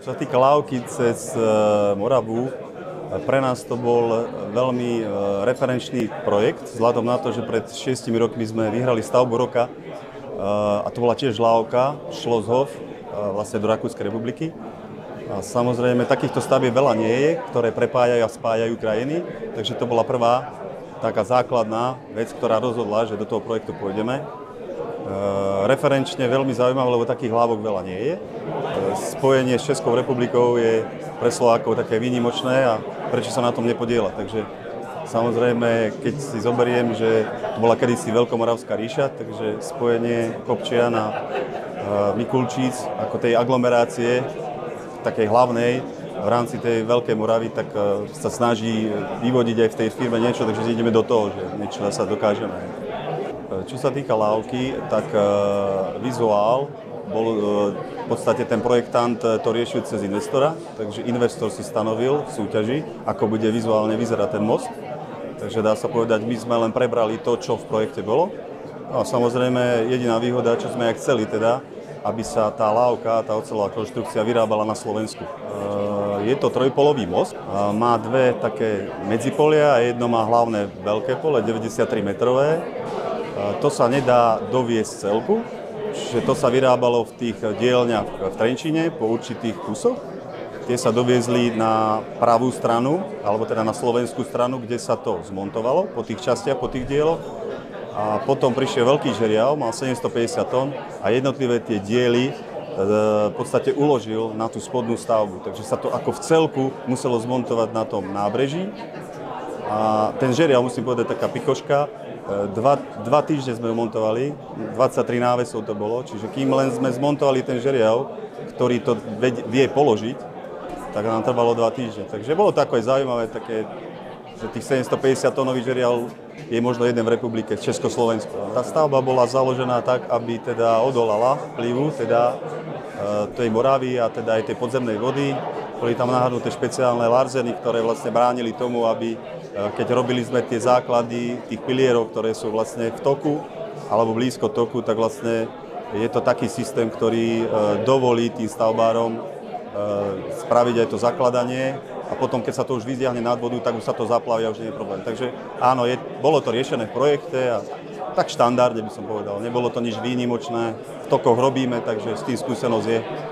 Čo sa týka Lávky cez Moravu, pre nás to bol veľmi referenčný projekt, vzhľadom na to, že pred 6 rokmi sme vyhrali stavbu roka a to bola tiež Lávka, Schlosshof, vlastne do Rakúskej republiky. A samozrejme, takýchto stavieb veľa nie je, ktoré prepájajú a spájajú krajiny, takže to bola prvá taká základná vec, ktorá rozhodla, že do toho projektu pôjdeme. Referenčne veľmi zaujímavé, lebo takých lávok veľa nie je. Spojenie s Českou republikou je pre Slovákov také výnimočné a prečo sa na tom nepodielať. Takže samozrejme, keď si zoberiem, že to bola kedysi Veľkomoravská ríša, takže spojenie Kopčian a Mikulčíc ako tej aglomerácie, takej hlavnej v rámci tej Veľkej Moravy, tak sa snaží vyvodiť aj v tej firme niečo, takže ideme do toho, že niečo sa dokážeme. Čo sa týka Lávky, tak vizuál bol v podstate ten projektant to riešil cez investora, takže investor si stanovil v súťaži, ako bude vizuálne vyzerať ten most. Takže dá sa povedať, my sme len prebrali to, čo v projekte bolo. No a samozrejme jediná výhoda, čo sme aj chceli teda, aby sa tá lávka, tá oceľová konštrukcia vyrábala na Slovensku. Je to trojpolový most, má dve také medzipolia a jedno má hlavné veľké pole, 93 metrové. To sa nedá doviesť celku, čiže to sa vyrábalo v tých dielňach v Trenčíne po určitých kusoch. Tie sa doviezli na pravú stranu, alebo teda na slovenskú stranu, kde sa to zmontovalo po tých častiach, po tých dieloch. A potom prišiel veľký žeriav, mal 750 tón a jednotlivé tie diely v podstate uložil na tú spodnú stavbu. Takže sa to ako v celku muselo zmontovať na tom nábreží. A ten žeriav, musím povedať, taká pikoška, dva týždne sme ho montovali, 23 návesov to bolo, čiže kým len sme zmontovali ten žeriav, ktorý to vie položiť, tak nám trvalo 2 týždne. Takže bolo to ako aj zaujímavé, také, že tých 750 tónový žeriav je možno jeden v republike, v Československu. Tá stavba bola založená tak, aby teda odolala vplyvu teda tej Moravy a teda aj tej podzemnej vody. Boli tam nahrnuté špeciálne larzeny, ktoré vlastne bránili tomu, aby keď robili sme tie základy tých pilierov, ktoré sú vlastne v toku alebo blízko toku, tak vlastne je to taký systém, ktorý dovolí tým stavbárom spraviť aj to zakladanie a potom, keď sa to už vyzdiahne nad vodu, tak už sa to zaplaví a už nie je problém. Takže áno, bolo to riešené v projekte a tak štandardne by som povedal. Nebolo to nič výnimočné, v tokoch robíme, takže s tým skúsenosť je.